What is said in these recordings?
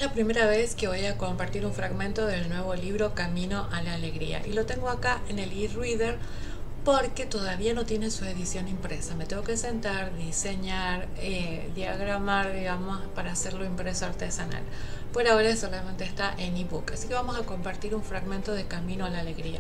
la primera vez que voy a compartir un fragmento del nuevo libro Camino a la Alegría y lo tengo acá en el e-reader porque todavía no tiene su edición impresa. Me tengo que sentar, diseñar, diagramar, digamos, para hacerlo impreso artesanal. Por ahora solamente está en ebook, así que vamos a compartir un fragmento de Camino a la Alegría.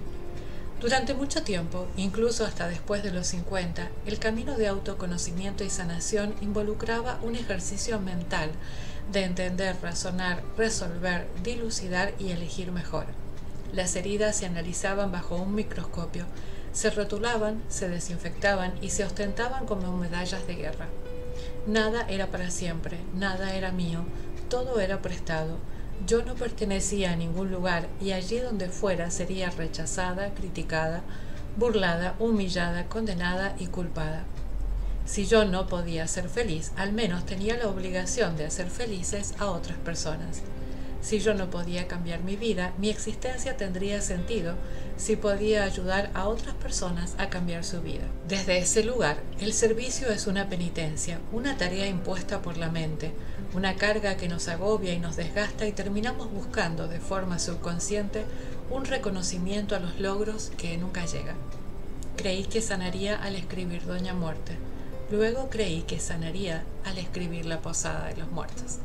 Durante mucho tiempo, incluso hasta después de los 50, el camino de autoconocimiento y sanación involucraba un ejercicio mental de entender, razonar, resolver, dilucidar y elegir mejor. Las heridas se analizaban bajo un microscopio, se rotulaban, se desinfectaban y se ostentaban como medallas de guerra. Nada era para siempre, nada era mío, todo era prestado. Yo no pertenecía a ningún lugar y allí donde fuera sería rechazada, criticada, burlada, humillada, condenada y culpada. Si yo no podía ser feliz, al menos tenía la obligación de hacer felices a otras personas. Si yo no podía cambiar mi vida, mi existencia tendría sentido si podía ayudar a otras personas a cambiar su vida. Desde ese lugar, el servicio es una penitencia, una tarea impuesta por la mente, una carga que nos agobia y nos desgasta y terminamos buscando de forma subconsciente un reconocimiento a los logros que nunca llegan. Creí que sanaría al escribir Doña Muerte. Luego creí que sanaría al escribir La Posada de los Muertos.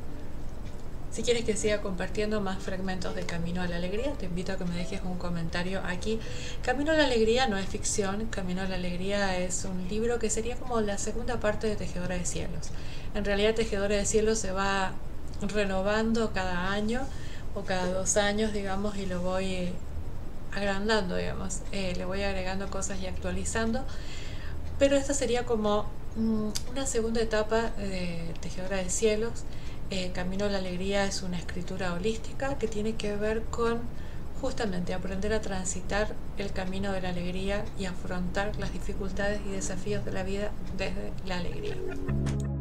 Si quieres que siga compartiendo más fragmentos de Camino a la Alegría, te invito a que me dejes un comentario aquí. Camino a la Alegría no es ficción, Camino a la Alegría es un libro que sería como la segunda parte de Tejedora de Cielos. En realidad Tejedora de Cielos se va renovando cada año o cada 2 años, digamos, y lo voy agrandando, digamos. Le voy agregando cosas y actualizando. Pero esta sería como una segunda etapa de Tejedora de Cielos. Camino a la Alegría es una escritura holística que tiene que ver con justamente aprender a transitar el camino de la alegría y afrontar las dificultades y desafíos de la vida desde la alegría.